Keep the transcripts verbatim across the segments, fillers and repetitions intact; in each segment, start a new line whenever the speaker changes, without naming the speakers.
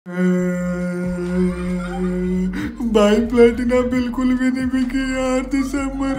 भाई प्लेटिना बिल्कुल भी नहीं बिकी यार दिसंबर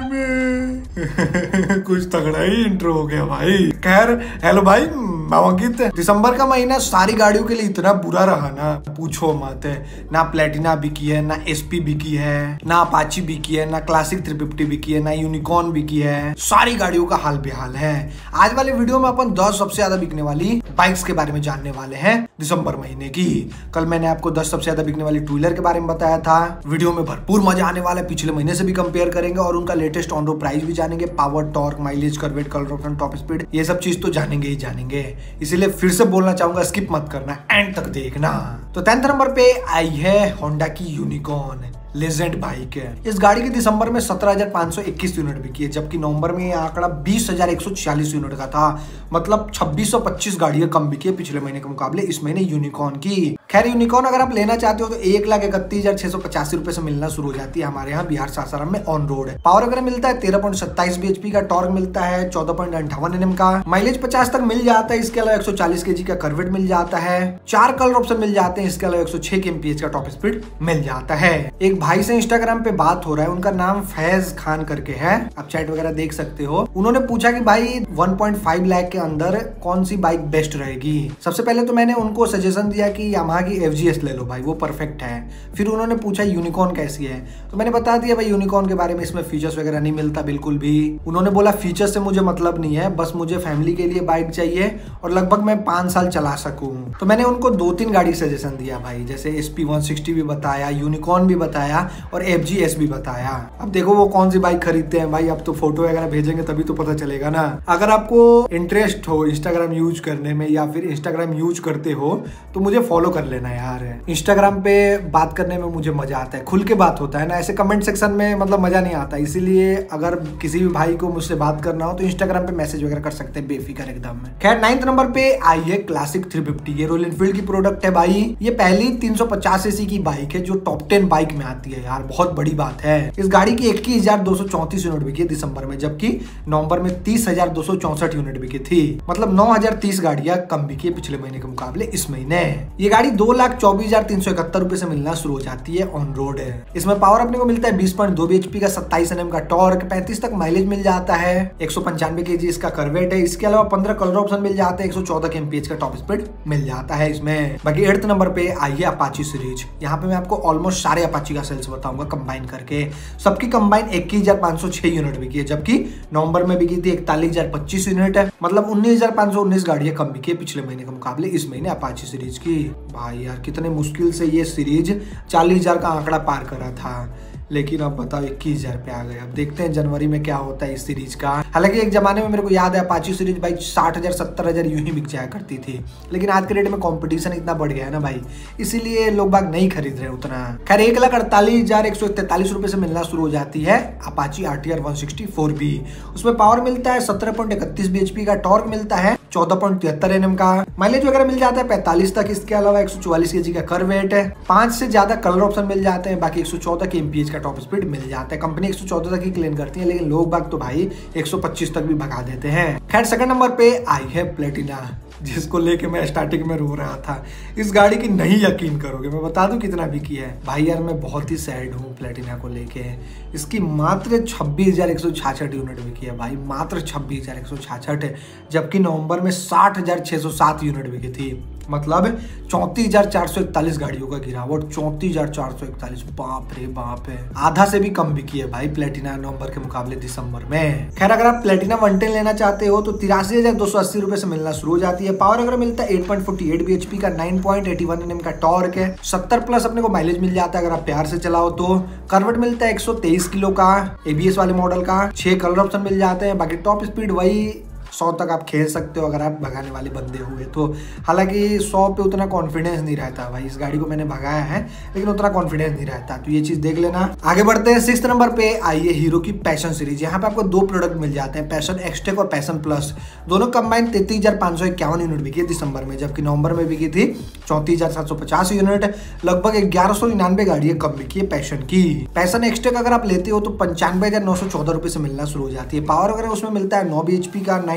में। कुछ तगड़ा ही इंट्रो हो गया भाई। खैर हेलो भाई, मैं अंकित। दिसंबर का महीना सारी गाड़ियों के लिए इतना बुरा रहा ना, पूछो मत। ना प्लेटिना बिकी है, ना एसपी बिकी है, ना अपाची बिकी है, ना क्लासिक थ्री फिफ्टी बिकी है, ना यूनिकॉर्न बिकी है। सारी गाड़ियों का हाल बेहाल है। आज वाले वीडियो में अपन दस सबसे ज्यादा बिकने वाली बाइक्स के बारे में जानने वाले हैं दिसंबर महीने की। कल मैंने आपको दस सबसे ज्यादा बिकने वाली टू व्हीलर के बारे में बताया था। वीडियो में भरपूर मजा आने वाला है। पिछले महीने से भी कंपेयर करेंगे और उनका लेटेस्ट ऑन रोड प्राइस भी जानेंगे। Power, torque, mileage, kerb weight, colour option, top speed, ये सब चीज तो जानेंगे ही जानेंगे। इसीलिए फिर से बोलना चाहूंगा, स्किप मत करना, एंड तक देखना। तो टेंथ नंबर पे आई है होंडा की यूनिकॉर्न। लेजेंड बाइक है। इस गाड़ी की दिसंबर में सत्रह हजार पाँच सौ इक्कीस यूनिट बिकी है, जबकि नवंबर में ये आंकड़ा बीस हजार एक सौ छियालीस यूनिट का था। मतलब छब्बीस सौ पच्चीस गाड़ियां कम बिकी है पिछले महीने के मुकाबले इस महीने यूनिकॉर्न की। खैर यूनिकॉर्न अगर आप लेना चाहते हो तो एक लाख इकतीस हजार छह सौ पचासी रुपए से मिलना शुरू हो जाती है हमारे यहाँ बिहार सासाराम में ऑन रोड। पावर वगैरह मिलता है तेरह पॉइंट सत्ताईस बीएचपी का, टॉर्क मिलता है चौदह पॉइंट अंठावन एनएम का, माइलेज पचास तक मिल जाता है। इसके अलावा एक सौ चालीस केजी का कर्वेट मिल जाता है, चार कलर ऑप्शन मिल जाते हैं। इसके अलावा एक सौ छह केएमपीएच का टॉप स्पीड मिल जाता है। एक भाई से इंस्टाग्राम पे बात हो रहा है, उनका नाम फैज खान करके है, आप चैट वगैरह देख सकते हो। उन्होंने पूछा कि भाई एक पॉइंट पाँच लाख के अंदर कौन सी बाइक बेस्ट रहेगी। सबसे पहले तो मैंने उनको सजेशन दिया कि यामाहा की एफजीएस ले लो भाई, वो परफेक्ट है। फिर उन्होंने पूछा यूनिकॉर्न कैसी है, तो मैंने बता दिया भाई यूनिकॉर्न के बारे में, इसमें फीचर्स वगैरह नहीं मिलता बिल्कुल भी। उन्होंने बोला फीचर्स से मुझे मतलब नहीं है, बस मुझे फैमिली के लिए बाइक चाहिए और लगभग मैं पांच साल चला सकूं। तो मैंने उनको दो तीन गाड़ी सजेशन दिया भाई, जैसे एसपी वन सिक्सटी भी बताया, यूनिकॉर्न भी बताया और एफजीएस भी बताया। अब देखो वो कौन सी बाइक खरीदते हैं भाई, अब तो फोटो वगैरह भेजेंगे तभी तो पता चलेगा ना। अगर आपको इंटरेस्ट हो इंस्टाग्राम यूज करने में या फिर इंस्टाग्राम यूज करते हो तो मुझे फॉलो कर लेना यार। इंस्टाग्राम पे बात करने में मुझे मजा आता है, खुल के बात होता है ना, ऐसे कमेंट सेक्शन में मतलब मजा नहीं आता। इसीलिए अगर किसी भी भाई को मुझसे बात करना हो तो इंस्टाग्राम पे मैसेज वगैरह कर सकते हैं बेफिक्र एकदम। खैर नाइन्थ नंबर पे आई है क्लासिक थ्री फिफ्टी। ये रॉयल एनफील्ड की प्रोडक्ट है भाई। ये पहली तीन सौ पचास सीसी की बाइक है जो टॉप टेन बाइक में आती है यार, बहुत बड़ी बात है। इस गाड़ी की इक्कीस हजार दो सौ चौंतीस यूनिट बिकी दिसंबर में, जबकि नवंबर में तीस हजार दो सौ चौसठ यूनिट बिकी थी। मतलब नौ हजार तीस गाड़ियां कम बिकी है पिछले महीने के मुकाबले इस महीने। ये गाड़ी दो लाख चौबीस हजार तीन सौ इकहत्तर रुपए से मिलना शुरू हो जाती है ऑन रोड है। इसमें पावर अपने को मिलता है बीस पॉइंट दो बीएचपी का, सत्ताईस एनएम का टॉर्क, पैंतीस तक माइलेज मिल जाता है, एक सौ पंचानवे केजी इसका कर्वेट है। इसके अलावा पंद्रह कलर ऑप्शन मिल जाते हैं, एक सौ चौदह केएमपीएच का टॉप स्पीड मिल जाता है इसमें। बाकी एट्थ नंबर पे आई है अपाची सीरीज। यहाँ पे मैं आपको ऑलमोस्ट सारे अपाची का सेल्स बताऊंगा कंबाइन करके। सबकी कंबाइन इक्कीस हजार पाँच सौ छह यूनिट बिकी है, जबकि नवंबर में बिकी थी इकतालीस हजार पच्चीस यूनिट है। मतलब उन्नीस हजार पाँच सौ उन्नीस गाड़ियां कम बिकी है पिछले महीने के मुकाबले इस महीने अपाची सीरीज की। भाई यार कितने मुश्किल से ये सीरीज चालीस हजार का आंकड़ा पार करा था, लेकिन अब बताओ इक्कीस हजार पे आ गए। अब देखते हैं जनवरी में क्या होता है इस सीरीज का। हालांकि एक जमाने में मेरे को याद है अपाची सीरीज भाई साठ हजार सत्तर हजार यूं ही बिक जाया करती थी, लेकिन आज के डेट में कंपटीशन इतना बढ़ गया है ना भाई, इसीलिए लोग बाग नहीं खरीद रहे उतना। खैर एक लाख अड़तालीस हजार एक सौ तैतालीस रुपए से मिलना शुरू हो जाती है Apache RTR one sixty four B. उसमें पावर मिलता है सत्रह पॉइंट इकतीस बीएचपी का, टॉर्क मिलता है चौदह पॉइंट तिहत्तर एनएम का, माइलेज वगैरह मिल जाता है पैंतालीस तक। इसके अलावा एक सौ चौवालीस केजी का कर्वेट है, पांच से ज्यादा कलर ऑप्शन मिल जाते हैं। बाकी एक सौ चौदह के एमपीएच का टॉप स्पीड मिल जाता है। कंपनी एक सौ चौदह तक ही क्लेम करती है, लेकिन लोग बाग तो भाई एक सौ पच्चीस तक भी भगा देते हैं। खैर सेकंड नंबर पे आई है प्लेटिना, जिसको लेके मैं स्टार्टिंग में रो रहा था। इस गाड़ी की नहीं यकीन करोगे, मैं बता दूं कितना बिकी है भाई यार। मैं बहुत ही सैड हूँ प्लेटिना को लेके। इसकी मात्र छब्बीस हजार एक सौ छाछठ यूनिट बिकी है भाई, मात्र छब्बीस हजार एक सौ छाछठ, जबकि नवंबर में साठ हजार छह सौ सात यूनिट बिकी थी। मतलब चौंतीस हजार चार सौ इकतालीस गाड़ियों का गिरावट, चौंतीस हजार चार सौ इकतालीस, बाप रे बाप है। आधा से भी कम बिकी है भाई प्लेटिना नवंबर के मुकाबले दिसंबर में। खैर अगर आप प्लेटिना वन टेन लेना चाहते हो तो तिरासी हजार दो सौ अस्सी रुपए से मिलना शुरू हो जाती है। पावर अगर मिलता है आठ पॉइंट फोर आठ बीएचपी का, नौ पॉइंट आठ एक एनएम का टॉर्क है, सत्तर प्लस अपने को माइलेज मिल जाता है अगर आप प्यार से चलाओ तो। कर्वेट मिलता है एक सौ तेईस किलो का, एबीएस वाले मॉडल का, छह कलर ऑप्शन मिल जाते हैं। बाकी टॉप स्पीड वही सौ तक आप खेल सकते हो अगर आप भगाने वाले बंदे हुए तो। हालांकि सौ पे उतना कॉन्फिडेंस नहीं रहता भाई, इस गाड़ी को मैंने भगाया है लेकिन उतना कॉन्फिडेंस नहीं रहता, तो ये चीज देख लेना। आगे बढ़ते हैं, सिक्स्थ नंबर पे आई है हीरो की पैशन सीरीज। यहाँ पे आपको दो प्रोडक्ट मिल जाते हैं, पैशन एक्सटेक और पैशन प्लस। दोनों कंबाइन तैतीस हजार पाँच सौ इक्यावन यूनिट बिकी है दिसंबर में, जबकि नवंबर में बिकी थी चौंतीस हजार सात सौ पचास यूनिट। लगभग ग्यारह सौ निन्यानवे गाड़ियां कम बिकी है पैशन की। पैशन एक्सटेक अगर आप लेते हो तो पंचानवे हजार नौ सौ चौदह रुपए से मिलना शुरू हो जाती है। पावर वगैरह उसमें मिलता है नौ बीएचपी का, नौ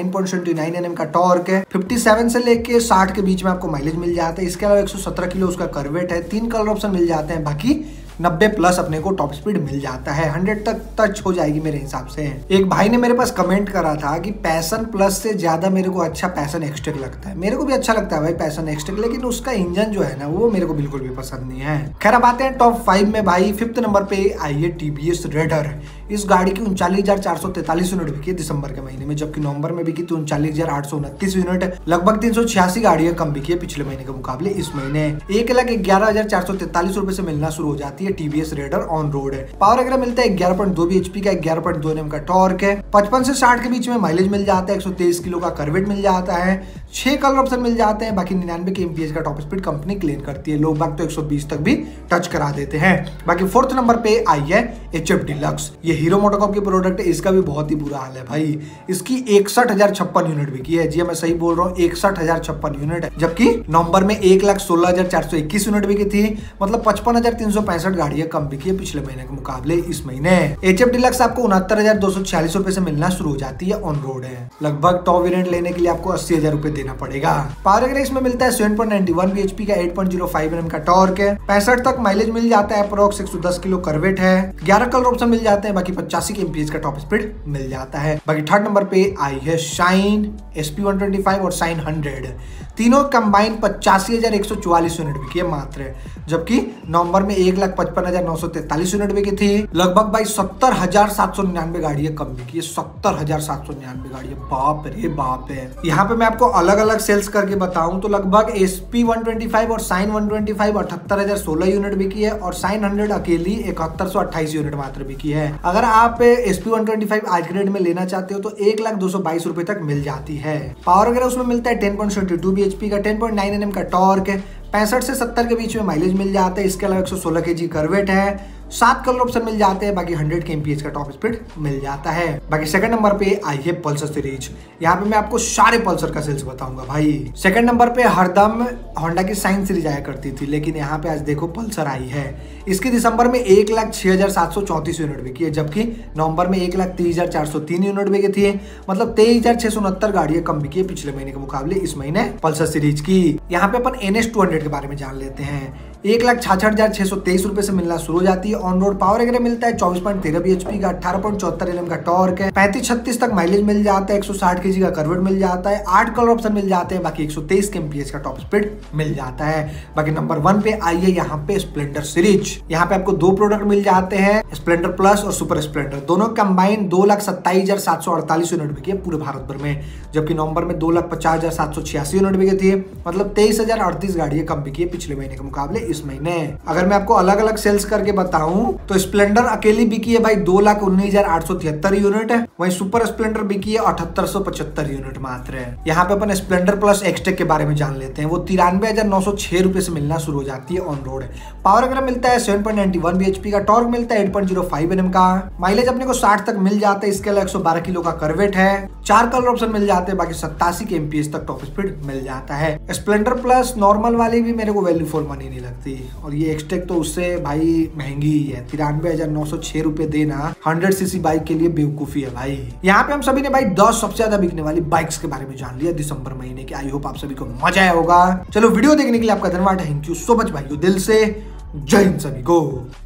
nine point seventy nine N M का टॉर्क है, सत्तावन से लेके साठ के बीच में आपको माइलेज मिल जाता है। इसके अलावा एक सौ सत्रह किलो उसका कर्वेट है, तीन कलर ऑप्शन मिल जाते हैं, बाकी नब्बे प्लस अपने को टॉप स्पीड मिल जाता है, हंड्रेड तक टच हो जाएगी मेरे हिसाब से। एक भाई ने मेरे पास कमेंट करा था कि पैशन प्लस से ज्यादा मेरे को अच्छा पैशन एक्सटेक लगता है। मेरे को भी अच्छा लगता है भाई पैशन एक्सटेक, लेकिन उसका इंजन जो है ना वो मेरे को बिल्कुल भी पसंद नहीं है। खैर अब आते हैं टॉप फाइव में भाई। फिफ्थ नंबर पे आई है टीवीएस रेडर। इस गाड़ी की उनचालीस हजार चार सौ तैतालीस यूनिट बिकी है दिसंबर के महीने में, जबकि नवंबर में बिकी थी उनचालीस हजार आठ सौ उनतीस यूनिट। लगभग तीन सौ छियासी गाड़ियां कम बिकी है पिछले महीने के मुकाबले इस महीने। एक लाख ग्यारह हजार चार सौ तैतालीस रुपए से मिलना शुरू हो जाती है टीवीएस रेडर ऑन रोड है। पावर वगैरह मिलता है ग्यारह पॉइंट दो बीएचपी का, ग्यारह पॉइंट दो एनएम का टॉर्क है, पचपन से साठ के बीच में माइलेज मिल जाता है, एक सौ तेईस किलो का कर्वेट मिल जाता है, छह कलर ऑप्शन मिल जाते हैं, बाकी निन्यानवे के एमपीएच का टॉप स्पीड कंपनी क्लेम करती है। लोग बाग तो एक सौ बीस तक भी टच करा देते हैं। बाकी फोर्थ नंबर पे आई है एचएफ डिलक्स। ये हीरो मोटोकॉर्प की प्रोडक्ट है, इसका भी बहुत ही बुरा हाल है भाई। इसकी इकसठ हजार छप्पन यूनिट बिकी है, जी मैं सही बोल रहा हूँ, इकसठ हजार छप्पन यूनिट, जबकि नवंबर में एक लाख सोलह हजार चार सौ इक्कीस यूनिट बिकी थी। मतलब पचपन हजार तीन सौ पैंसठ गाड़ियां कम बिकी है पिछले महीने के मुकाबले इस महीने। एचएफ डिलक्स आपको उनहत्तर हजार दो सौ छियालीस रुपए से मिलना शुरू हो जाती है ऑन रोड है। लगभग टॉप वेरिएंट लेने के लिए आपको अस्सी हजार रुपए देना पड़ेगा। पावर वगैरह इसमें मिलता है seven point nine one BHP का, eight point zero five NM का टॉर्क है, पैंसठ तक माइलेज मिल जाता है, अप्रोक्स एक सौ दस किलो कर्वेट है, ग्यारह कलर ऑप्शन मिल जाते हैं, बाकी पचासी के एमपीएच का टॉप स्पीड मिल जाता है। बाकी थर्ड नंबर पे आई है Shine SP one twenty five और शाइन हंड्रेड। तीनों कंबाइन पचासी हजार एक सौ चौवालीस यूनिट बिकी है मात्र, जबकि नवंबर में एक लाख पचपन हजार नौ सौ तैतालीस यूनिट बिकी थी। लगभग भाई सत्तर हजार सात सौ निन्यानवे गाड़ियां कम बिकी है, सत्तर हजार सात सौ निन्यानवे गाड़ियां, बाप रे बाप है। यहाँ पे मैं आपको अलग अलग सेल्स करके बताऊं तो लगभग एसपी वन ट्वेंटी फाइव और शाइन वन ट्वेंटी फाइव अठहत्तर हजार सोलह यूनिट बिकी है, और शाइन हंड्रेड अकेली इकहत्तर सौ अट्ठाईस यूनिट मात्र बिकी है। अगर आप एसपी वन ट्वेंटी फाइव आज ग्रेड में लेना चाहते हो तो एक लाख दो सौ बाईस रुपए तक मिल जाती है। पावर वगैरह उसमें मिलता है ten point seventy two BHP का, टेन पॉइंट नाइन एनएम का टॉर्क है, पैंसठ से सत्तर के बीच में माइलेज मिल जाता है। इसके अलावा एक सौ सोलह केजी कर्वेट है, सात कलर ऑप्शन मिल जाते हैं, बाकी हंड्रेड के एमपीएच का टॉप स्पीड मिल जाता है। बाकी सेकंड नंबर पे आई है पल्सर सीरीज। यहाँ पे मैं आपको सारे पल्सर का सेल्स बताऊंगा भाई। सेकंड नंबर पे हरदम होंडा की शाइन सीरीज आया करती थी, लेकिन यहाँ पे आज देखो पल्सर आई है। इसकी दिसंबर में एक लाख छह हजार सात सौ चौंतीस यूनिट बिकी है, जबकि नवंबर में एक लाख तीस हजार चार सौ तीन यूनिट बिकी थी। मतलब तेईस हजार छह सौ उनहत्तर गाड़ियां कम बिकी है पिछले महीने के मुकाबले इस महीने पल्सर सीरीज की। यहाँ पे अपन एन एस टू हंड्रेड के बारे में जान लेते हैं। एक लाख छाछठ हजार छह सौ तेईस रुपए से मिलना शुरू हो जाती है ऑन रोड। पावर वगैरह मिलता है चौबीस पॉइंट तेरह बीएचपी का, अठारह पॉइंट चौहत्तर एनएम का टॉर्क है, पैंतीस छत्तीस तक माइलेज मिल जाता है, एक सौ साठ केजी का कर्वेट मिल जाता है, आठ कलर ऑप्शन मिल जाते हैं, बाकी एक सौ तेईस के एमपीएच का टॉप स्पीड मिल जाता है। बाकी नंबर वन पे आई है यहाँ पे स्प्लेंडर सीरीज। यहाँ पे आपको दो प्रोडक्ट मिल जाते हैं, स्प्लेंडर प्लस और सुपर स्प्लेंडर, दोनों कंबाइन दो लाख सत्ताईस हजार सात सौ अड़तालीस यूनिट बिकी है पूरे भारत भर में, जबकि नवंबर में दो लाख पचास हजार सात सौ छियासी यूनिट बिकी थी। मतलब तेईस हजार अड़तीस गाड़ियां कम बिकी है पिछले महीने के मुकाबले इस महीने। अगर मैं आपको अलग अलग सेल्स करके बताऊं तो स्प्लेंडर अकेली बिकी है भाई दो लाख उन्नीस हजार आठ सौ तिहत्तर यूनिट है, वहीं सुपर स्प्लेंडर बिकी है अठहत्तर सौ पचहत्तर यूनिट मात्र है। यहाँ पे अपन स्प्लेंडर प्लस एक्सटेक के बारे में जान लेते हैं। वो तिरानवे हजार नौ सौ छह रुपए से मिलना शुरू हो जाती है ऑन रोड। पावर वगैरह मिलता है seven point nine one BHP का, टॉर्क मिलता है eight point zero five NM का, माइलेज अपने को साठ तक मिल जाता है। इसके अलावा एक सौ बारह किलो का कर्वेट है, चार कलर ऑप्शन मिल जाते हैं, बाकी सत्तासी के एमपीएच तक टॉप स्पीड मिल जाता है। स्प्लेंडर प्लस नॉर्मल वाली भी मेरे को वैल्यू फॉर मनी नहीं लगती, और ये एक्सटेक तो उससे भाई महंगी ही है। तिरानवे हजार नौ सौ छह रुपए देना हंड्रेड सीसी बाइक के लिए बेवकूफी है भाई। यहाँ पे हम सभी ने भाई दस सबसे ज्यादा बिकने वाली बाइक्स के बारे में जान लिया दिसंबर महीने के। आई होप आप सभी को मजा आया होगा। चलो वीडियो देखने के लिए आपका धन्यवाद, थैंक यू सो मच भाइयों, दिल से जय हिंद सभी को।